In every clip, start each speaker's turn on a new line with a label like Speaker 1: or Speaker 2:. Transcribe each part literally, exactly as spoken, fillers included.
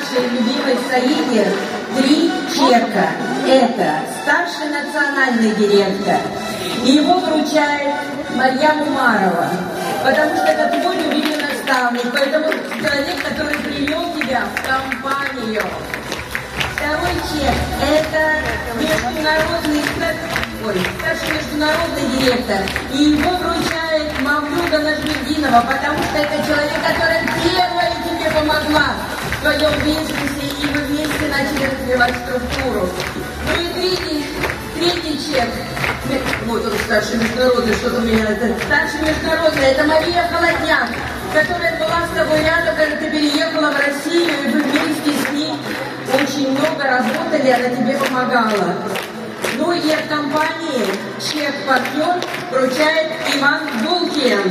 Speaker 1: нашей любимой Саиде три чека. Это старший национальный директор. И его вручает Марьям Умарова, потому что это твой любимый наставник, поэтому человек, который привел тебя в компанию. Второй чек – это международный, ой, старший международный директор. И его вручает Мавлюда Нажмединова, потому что это человек, которая первая тебе помогла в твоем бизнесе, и вы вместе начали развивать структуру. Ну и третий, третий чек. Вот он, старший международный, что-то у меня это. Старший международный, это Мария Холодняк, которая была с тобой рядом, когда ты переехала в Россию, и вы вместе с ней очень много работали, она тебе помогала. Ну и от компании чек-партнер вручает Иван Булкин.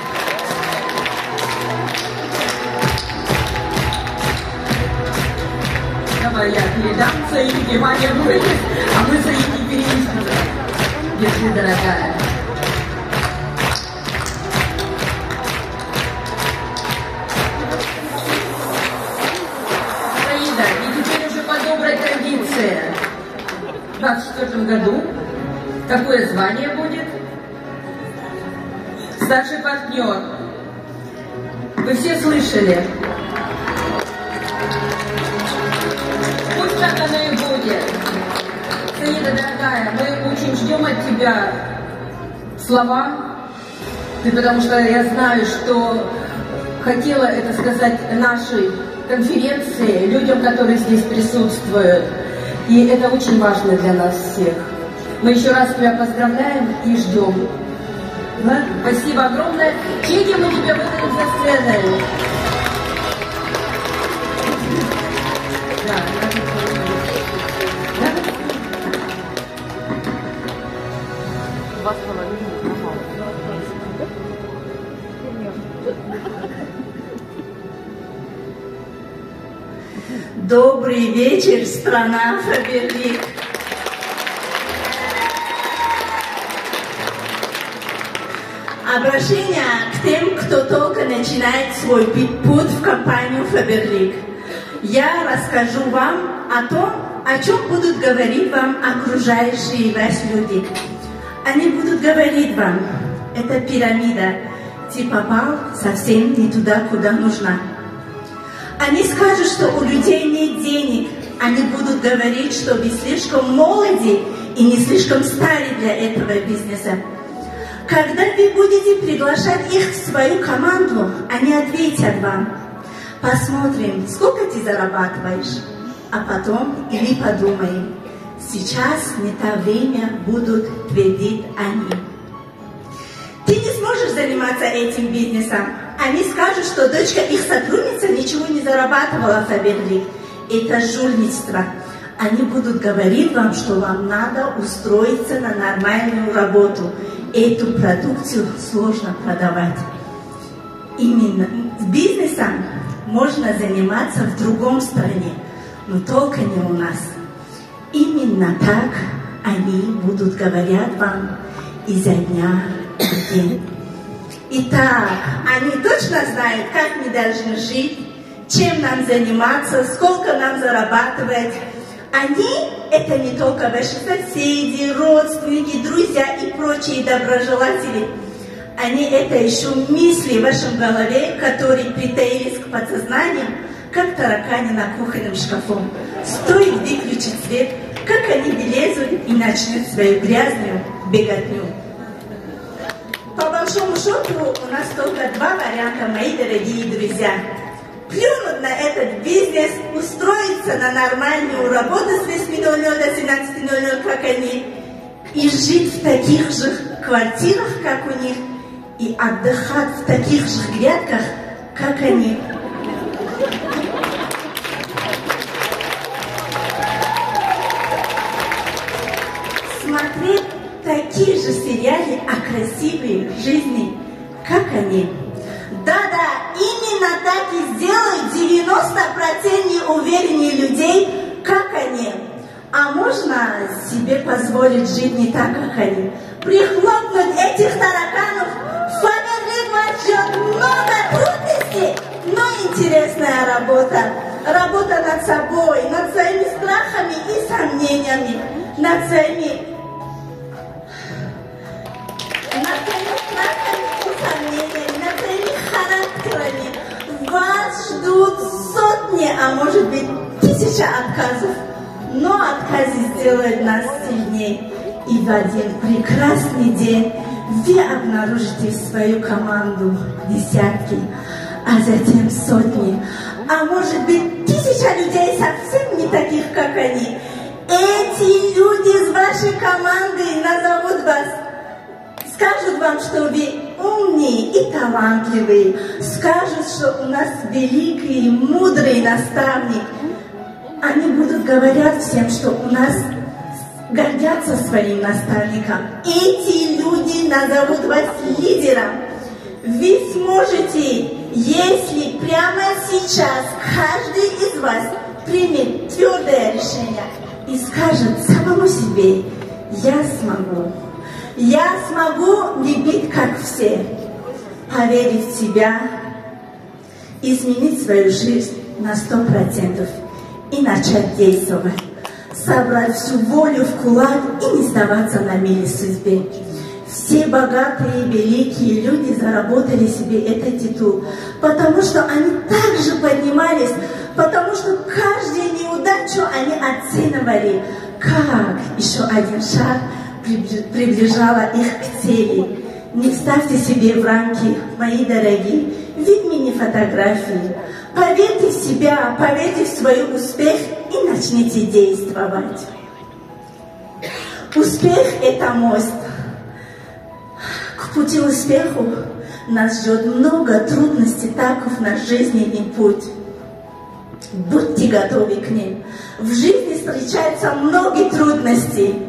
Speaker 1: Давай я передам Саиде, Ваня будет, а мы Саиде перенесем. Держи, дорогая. Саида, и теперь уже по доброй традиции. В двадцать четвёртом году какое звание будет? Старший партнер. Вы все слышали? Пусть так оно и будет. Саида, дорогая, мы очень ждем от тебя слова. Ты, потому что я знаю, что хотела это сказать нашей конференции, людям, которые здесь присутствуют. И это очень важно для нас всех. Мы еще раз тебя поздравляем и ждем. Да? Спасибо огромное. Чеки мы тебе выдаем за сценой. Да, Два с половиной.
Speaker 2: Добрый вечер, страна Фаберлик. Обращение к тем, кто только начинает свой путь в компанию Фаберлик. Я расскажу вам о том, о чем будут говорить вам окружающие вас люди. Они будут говорить вам, это пирамида, ты попал совсем не туда, куда нужна. Они скажут, что у людей нет денег. Они будут говорить, что вы слишком молоды и не слишком стары для этого бизнеса. Когда вы будете приглашать их в свою команду, они ответят вам: посмотрим, сколько ты зарабатываешь, а потом и мы подумаем, сейчас не то время, будут твердить они. Ты не сможешь заниматься этим бизнесом. Они скажут, что дочка их сотрудница ничего не зарабатывала в Фаберлик. Это жульничество. Они будут говорить вам, что вам надо устроиться на нормальную работу. Эту продукцию сложно продавать. Именно бизнесом можно заниматься в другом стране, но только не у нас. Именно так они будут говорить вам изо дня в день. Итак, они точно знают, как мы должны жить, чем нам заниматься, сколько нам зарабатывать. Они – это не только ваши соседи, родственники, друзья и прочие доброжелатели. Они – это еще мысли в вашем голове, которые притаились к подсознанию, как таракани на кухонном шкафу. Стоит выключить свет, как они вылезут и начнут свою грязную беготню. По большому счету у нас только два варианта, мои дорогие друзья. Плюнуть на этот бизнес, устроиться на нормальную работу с восьми ноль ноль до семнадцати ноль ноль, как они, и жить в таких же квартирах, как у них, и отдыхать в таких же грядках, как они. Смотреть такие же сериалы о красивой жизни, как они. Да-да, именно так и сделают девяносто процентов увереннее людей, как они. А можно себе позволить жить не так, как они. Прихлопнуть этих тараканов. Фаберлик вас ждет много трудностей, но интересная работа. работа над собой, над своими страхами и сомнениями, над своими, над своими страхами и сомнениями, над своими характерами. Вас ждут сотни, а может быть тысяча отказов. Но отказы сделают нас сильнее. И в один прекрасный день вы обнаружите свою команду десятки, а затем сотни, а может быть тысяча людей совсем не таких, как они. Эти люди из вашей команды назовут вас, скажут вам, что вы умные и талантливые, скажут, что у нас великий и мудрый наставник. Они будут говорить всем, что у нас гордятся своим наставником. Эти люди назовут вас лидером. Вы сможете, если прямо сейчас каждый из вас примет твердое решение и скажет самому себе: я смогу. Я смогу не быть как все. Поверить в себя, изменить свою жизнь на сто процентов и начать действовать. Собрать всю волю в кулак и не сдаваться на миле судьбе. Все богатые, великие люди заработали себе этот титул, потому что они также поднимались, потому что каждую неудачу они оценивали, как еще один шаг приближала их к цели. Не ставьте себе в рамки, мои дорогие, видите не фотографии. Поверьте в себя, поверьте в свой успех и начните действовать. Успех – это мост. К пути успеху нас ждет много трудностей, таков наш жизненный путь. Будьте готовы к ним. В жизни встречаются много трудностей.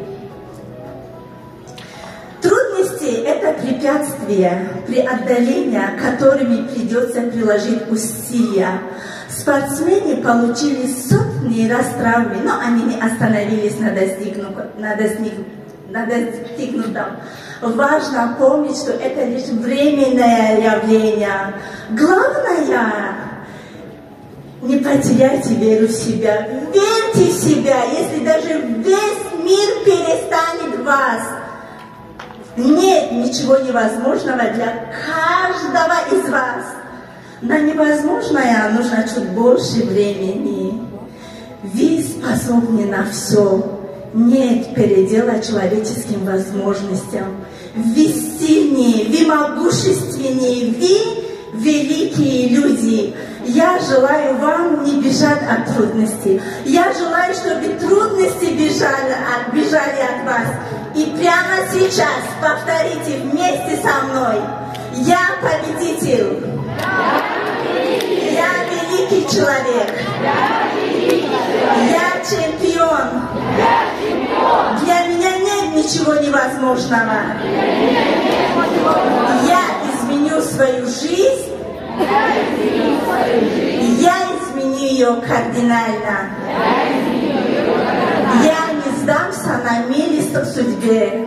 Speaker 2: Трудности – это препятствия, преодоления, которыми придется приложить усилия. Спортсмены получили сотни раз травмы, но они не остановились на достигнутом. На достиг... на достигнутом. Важно помнить, что это лишь временное явление. Главное – не потеряйте веру в себя. Верьте в себя, если даже весь мир перестанет вас. Нет ничего невозможного для каждого из вас. На невозможное нужно чуть больше времени. Вы способны на все. Нет передела человеческим возможностям. Вы сильнее, вы могущественнее, вы великие люди. Я желаю вам не бежать от трудностей. Я желаю, чтобы трудности бежали от, бежали от вас. И прямо сейчас повторите вместе со мной: я победитель. Я великий человек. Я чемпион. Для меня нет ничего невозможного. Я изменю свою жизнь. Я изменю ее кардинально. Я не сдамся на милость судьбе.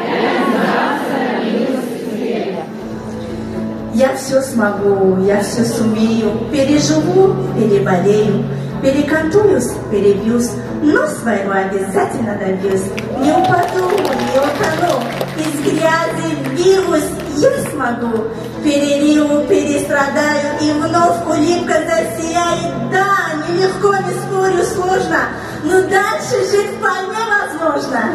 Speaker 2: Я все смогу, я все сумею, переживу, переболею, перекантуюсь, перебьюсь, но своего обязательно добьюсь. Не упаду, не утону, из грязи вбьюсь, я смогу. Переливу, перестрадаю, и вновь улыбка засияет. Да, нелегко, не спорю, сложно, но дальше жить вполне возможно.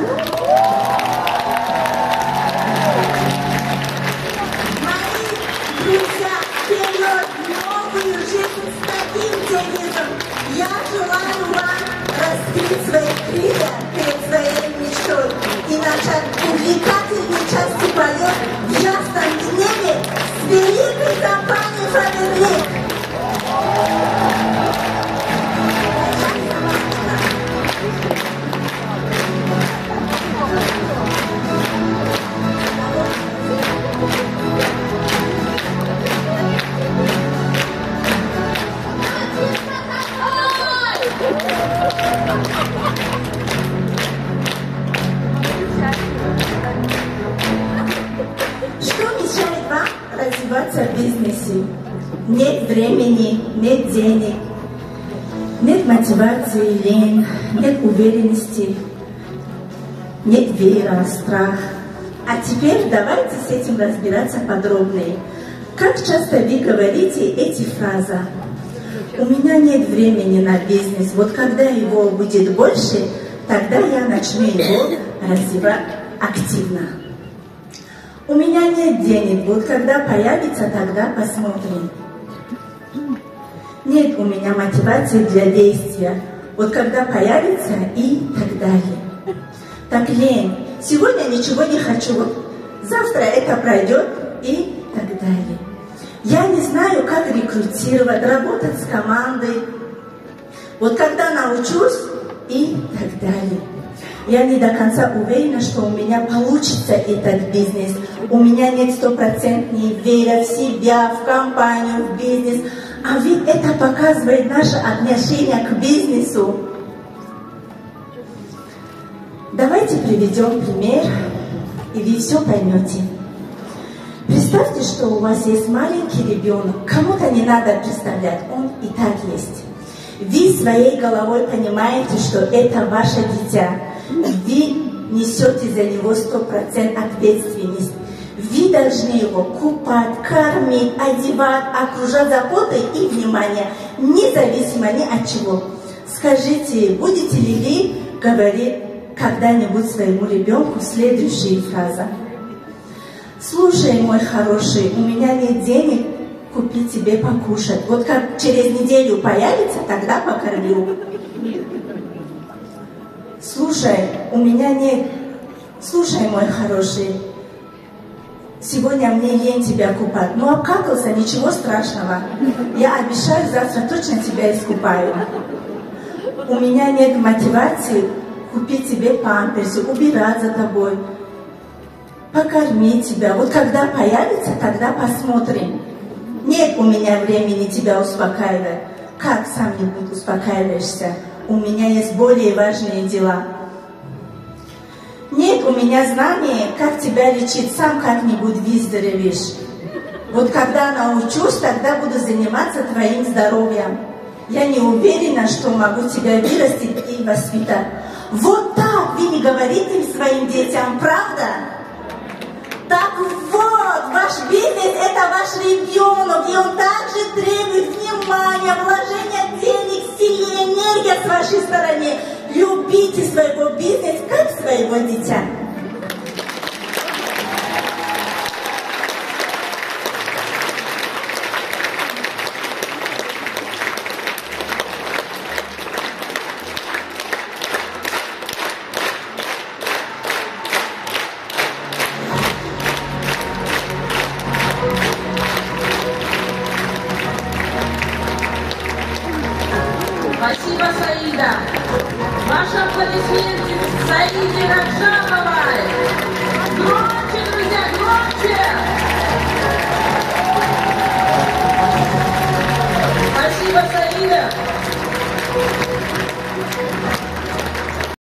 Speaker 2: Друзья, вперед в новую жизнь с таким девизом. Я желаю вам раскрыть свои крылья перед своей мечтой и начать увлекательный части полет в ясном небе с великой компанией «Фаберлик». развиваться в бизнесе. Нет времени, нет денег. Нет мотивации, лень, нет уверенности, нет веры, страх. А теперь давайте с этим разбираться подробнее. Как часто вы говорите эти фразы? У меня нет времени на бизнес. Вот когда его будет больше, тогда я начну его развивать активно. У меня нет денег. Вот когда появится, тогда посмотрим. Нет у меня мотивации для действия. Вот когда появится и так далее. Так, лень. Сегодня ничего не хочу. Завтра это пройдет и так далее. Я не знаю, как рекрутировать, работать с командой. Вот когда научусь и так далее. Я не до конца уверена, что у меня получится этот бизнес. У меня нет стопроцентной веры в себя, в компанию, в бизнес. А ведь это показывает наше отношение к бизнесу. Давайте приведем пример, и вы все поймете. Представьте, что у вас есть маленький ребенок. Кому-то не надо представлять, он и так есть. Вы своей головой понимаете, что это ваше дитя. Вы несете за него сто процентов ответственность. Вы должны его купать, кормить, одевать, окружать заботой и вниманием, независимо ни от чего. Скажите, будете ли вы говорить когда-нибудь своему ребенку следующие фразы? Слушай, мой хороший, у меня нет денег купить тебе покушать. Вот как через неделю появится, тогда покормлю. Слушай, у меня нет... Слушай, мой хороший, сегодня мне лень тебя купать. Ну, обкакался, ничего страшного. Я обещаю, завтра точно тебя искупаю. У меня нет мотивации купить тебе памперсы, убирать за тобой, покормить тебя. Вот когда появится, тогда посмотрим. Нет у меня времени тебя успокаивать. Как сам-нибудь успокаиваешься? У меня есть более важные дела. Нет у меня знаний, как тебя лечить, сам как-нибудь выздоровеешь. Вот когда научусь, тогда буду заниматься твоим здоровьем. Я не уверена, что могу тебя вырастить и воспитать. Вот так вы не говорите своим детям, правда? Так вот, ваш бизнес – это ваш ребенок, и он также требует внимания, вложения денег, силы, энергии с вашей стороны. Любите своего бизнеса, как своего дитя.
Speaker 1: Спасибо, Саида. Ваши аплодисменты Саиде Раджабовой. Громче, друзья, громче!